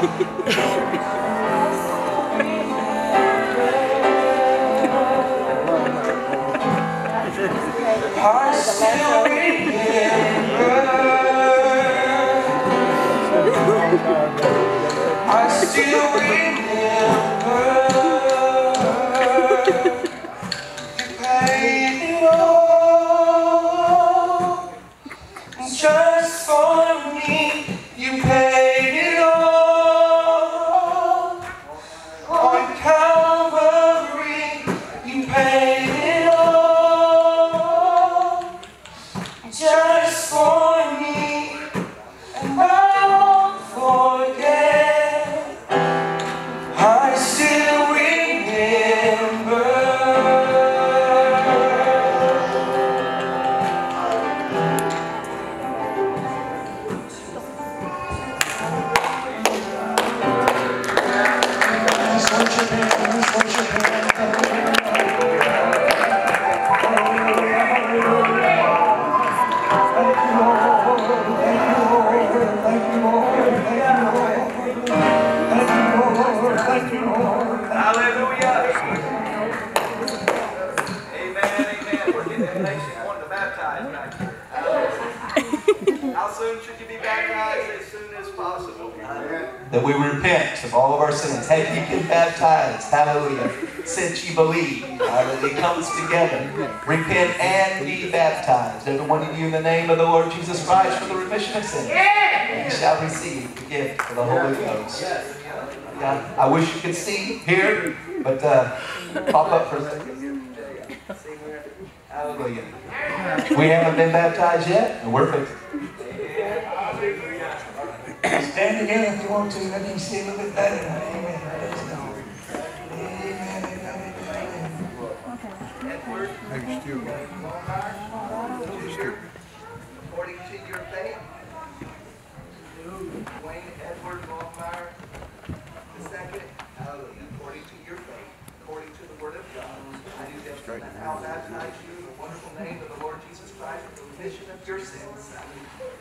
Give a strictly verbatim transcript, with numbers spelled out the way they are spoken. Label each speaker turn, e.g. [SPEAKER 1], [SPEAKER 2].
[SPEAKER 1] I still remember. I still remember. You paid it all just for me. You paid it all on Calvary. You paid it all just for me, and I won't forget. I still remember. Just worship Him, just worship Him.
[SPEAKER 2] Hallelujah. Amen, amen. We're getting that nation wanting to baptize back here. Hallelujah. How soon should you be baptized? As soon as possible.
[SPEAKER 1] That we repent of all of our sins. Hey, you get baptized. Hallelujah. Since you believe. Hallelujah. It comes together. Repent and be baptized. Every one of you in the name of the Lord Jesus Christ for the remission of sins. You shall receive the gift of the Holy Ghost. Yeah, I wish you could see here, but uh, pop up for a second. Hallelujah. We haven't been baptized yet, and we're fixing. Stand again if you want to. Let me see a little bit better. Amen. Praise God. Amen. Amen.
[SPEAKER 2] According to your faith, Wayne Edward Longmire the second, hallelujah, according to your faith, according to the word of God, I do therefore now baptize you in the wonderful name of the Lord Jesus Christ for the remission of your sins.